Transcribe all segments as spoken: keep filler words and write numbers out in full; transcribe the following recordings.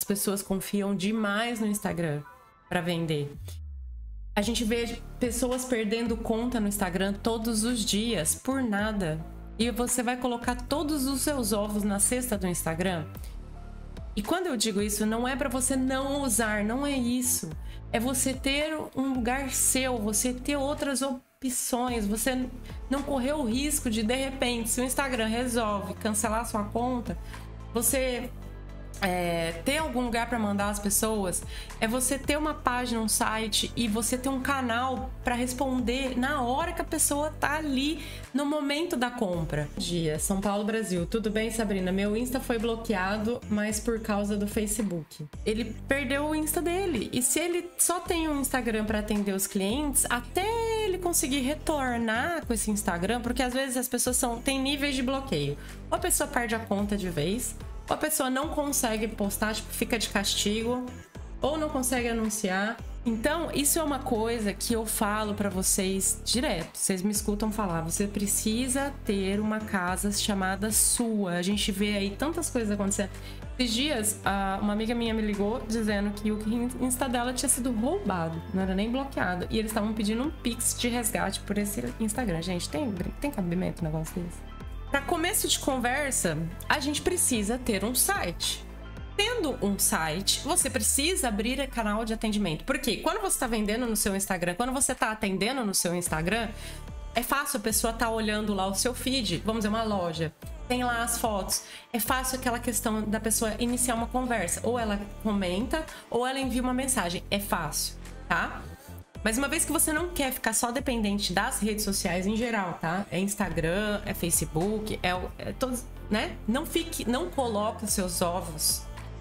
pessoas confiam demais no Instagram para vender. A gente vê pessoas perdendo conta no Instagram todos os dias por nada. E você vai colocar todos os seus ovos na cesta do Instagram? E quando eu digo isso, não é para você não usar, não é isso. É você ter um lugar seu, você ter outras opções, você não correr o risco de, de repente, se o Instagram resolve cancelar sua conta, você é, ter algum lugar para mandar as pessoas, é você ter uma página, um site e você ter um canal para responder na hora que a pessoa tá ali no momento da compra. Bom dia, São Paulo, Brasil. Tudo bem, Sabrina? Meu Insta foi bloqueado, mas por causa do Facebook. Ele perdeu o Insta dele. E se ele só tem um Instagram para atender os clientes, até ele conseguir retornar com esse Instagram, porque às vezes as pessoas são, têm níveis de bloqueio. Ou a pessoa perde a conta de vez, ou a pessoa não consegue postar, tipo, fica de castigo, ou não consegue anunciar. Então, isso é uma coisa que eu falo pra vocês direto. Vocês me escutam falar, você precisa ter uma casa chamada sua. A gente vê aí tantas coisas acontecendo. Esses dias, uma amiga minha me ligou dizendo que o Insta dela tinha sido roubado, não era nem bloqueado. E eles estavam pedindo um Pix de resgate por esse Instagram. Gente, tem, tem cabimento um negócio desse? Para começo de conversa, a gente precisa ter um site. Tendo um site, você precisa abrir canal de atendimento. Porque quando você está vendendo no seu Instagram, quando você está atendendo no seu Instagram, é fácil a pessoa estar tá olhando lá o seu feed, vamos dizer, uma loja, tem lá as fotos. É fácil aquela questão da pessoa iniciar uma conversa. Ou ela comenta, ou ela envia uma mensagem. É fácil, tá? Mas uma vez que você não quer ficar só dependente das redes sociais em geral, tá? É Instagram, é Facebook, é, é todos, né? Não fique, não coloque os seus ovos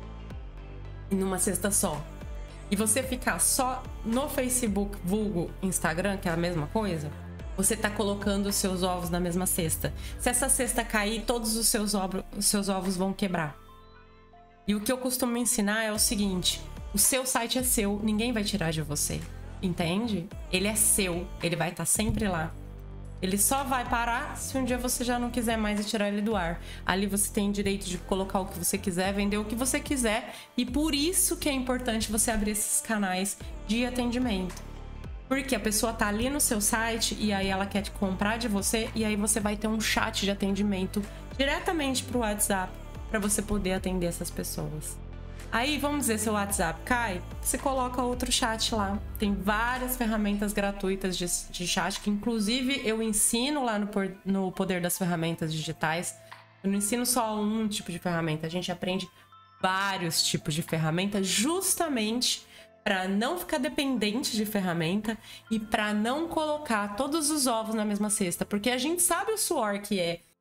numa cesta só. E você ficar só no Facebook, vulgo Instagram, que é a mesma coisa, você tá colocando os seus ovos na mesma cesta. Se essa cesta cair, todos os seus, ovos, os seus ovos vão quebrar. E o que eu costumo ensinar é o seguinte: o seu site é seu, ninguém vai tirar de você. Entende? Ele é seu, ele vai estar sempre lá. Ele só vai parar se um dia você já não quiser mais e tirar ele do ar. Ali você tem direito de colocar o que você quiser, vender o que você quiser. E por isso que é importante você abrir esses canais de atendimento. Porque a pessoa tá ali no seu site e aí ela quer te comprar de você, e aí você vai ter um chat de atendimento diretamente pro WhatsApp para você poder atender essas pessoas. Aí, vamos dizer, seu WhatsApp cai, você coloca outro chat lá. Tem várias ferramentas gratuitas de, de chat, que inclusive eu ensino lá no, no Poder das Ferramentas Digitais. Eu não ensino só um tipo de ferramenta, a gente aprende vários tipos de ferramenta justamente para não ficar dependente de ferramenta e para não colocar todos os ovos na mesma cesta. Porque a gente sabe o suor que é